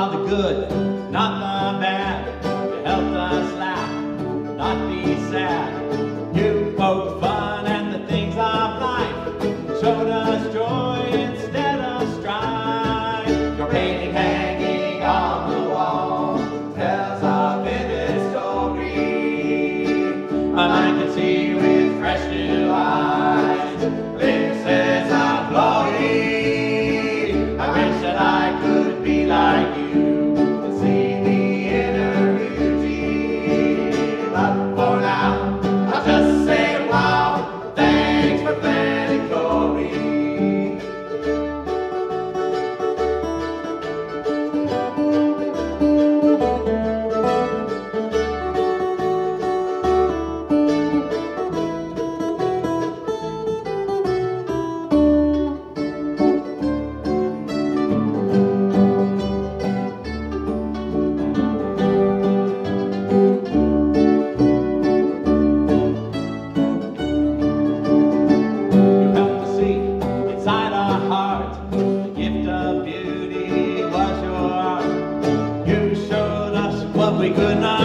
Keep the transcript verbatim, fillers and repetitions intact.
saw the good, not the bad. You helped us laugh, not be sad. You poked fun at the things of life, showed us joy instead of strife. Your painting hanging on the wall tells a vivid story. My mind can see with fresh new eyes glimpses of glory. I wish that I could be like you and see the inner beauty. But for now, I'll just say wow, thanks for Fanny Cory. The gift of beauty was your art. You showed us what we could not